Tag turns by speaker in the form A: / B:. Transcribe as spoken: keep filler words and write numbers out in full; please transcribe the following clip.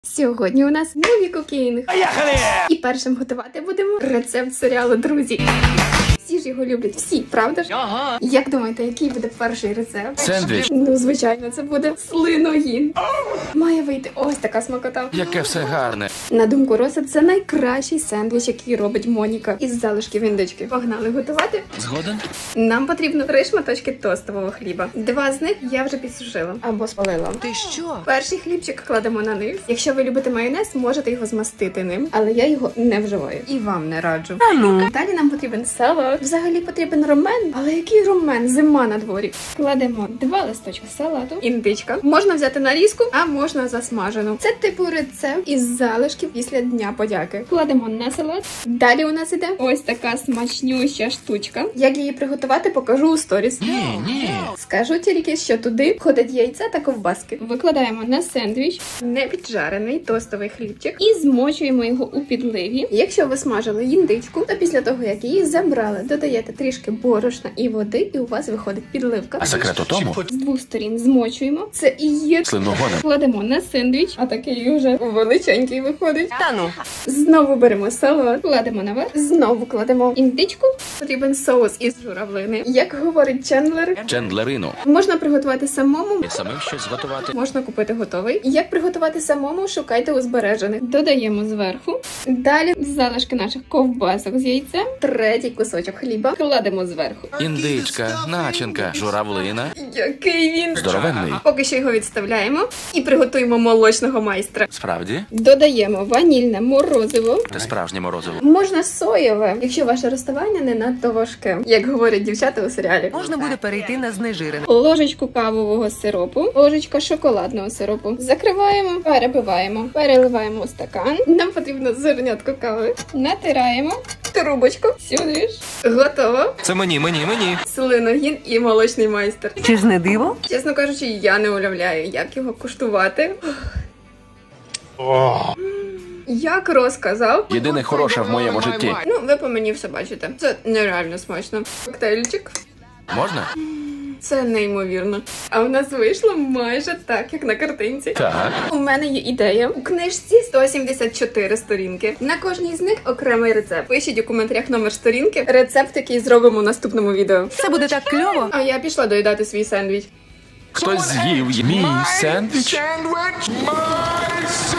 A: Сьогодні у нас Movie Cooking.
B: Поїхали!
A: І першим готувати будемо рецепт серіалу «Друзі». Всі ж його люблять, всі, правда ж?
B: Ага.
A: Як думаєте, який буде перший рецепт?
B: Сендвіч.
A: Ну, звичайно, це буде слиногін. Має вийти ось така смакота.
B: Яке все гарне.
A: На думку Роса, це найкращий сендвіч, який робить Моніка із залишків індички. Погнали готувати.
B: Згоден?
A: Нам потрібно три шматочки тостового хліба. Два з них я вже підсушила або спалила.
C: Ти що?
A: Перший хлібчик кладемо на низ. Якщо ви любите майонез, можете його змастити ним, але я його не вживаю. І вам не раджу.
C: А ну.
A: Далі нам потрібен салат. Взагалі потрібен ромен, але який ромен? Зима на дворі. Кладемо два листочки салату, індичка. Можна взяти нарізку, а можна засмажену. Це типу рецепт із залишків після Дня подяки. Кладемо на салат. Далі у нас іде ось така смачнюща штучка. Як її приготувати, покажу у сторіс.
B: Ні, ні.
A: Скажу тільки, що туди входять яйця та ковбаски. Викладаємо на сендвіч непіджарений тостовий хлібчик і змочуємо його у підливі. Якщо ви смажили індичку, то після того, як її забрали, додаєте трішки борошна і води, і у вас виходить підливка.
B: А секрет у тому?
A: З двох сторін змочуємо. Це і є.
B: Слиногони.
A: Кладемо на сендвіч, а такий вже величенький виходить.
C: Та ну.
A: Знову беремо салат, кладемо наверх, знову кладемо індичку. Потрібен соус із журавлини. Як говорить Чендлер,
B: Чендлерину.
A: можна приготувати самому,
B: І самим щось зготувати.
A: можна купити готовий. Як приготувати самому, шукайте у збережених. Додаємо зверху. Далі залишки наших ковбасок з яйцем. Третій кусочок хліба кладемо зверху.
B: Індичка, начинка, журавлина.
A: Який він
B: Здоровенний.
A: Поки що його відставляємо і приготуємо молочного майстра.
B: Справді?
A: Додаємо ванільне морозиво.
B: Це справжнє морозиво.
A: Можна соєве, якщо ваше розставання не надто важке, як говорять дівчата у серіалі.
C: Можна буде перейти на знежирене.
A: Ложечку кавового сиропу, ложечка шоколадного сиропу. Закриваємо, перебиваємо, переливаємо у стакан. Нам потрібно зернятко кави. Натираємо трубочку. Сюди ж. Готово.
B: Це мені, мені, мені.
A: Слиногін і молочний майстер.
C: Чи ж не диво?
A: Чесно кажучи, я не уявляю, як його куштувати. Як розказав.
B: Єдине хороше в моєму житті.
A: Ну, ви по мені все бачите. Це нереально смачно. Коктейльчик.
B: Можна?
A: Це неймовірно. А у нас вийшло майже так, як на картинці.
B: Так.
A: У мене є ідея. У книжці сто сімдесят чотири сторінки. На кожній з них окремий рецепт. Пишіть у коментарях номер сторінки. Рецепт, який зробимо у наступному відео.
C: Це буде так кльово.
A: А я пішла доїдати свій сендвіч.
B: Хтось з'їв мій сендвіч?
D: Sandwich, my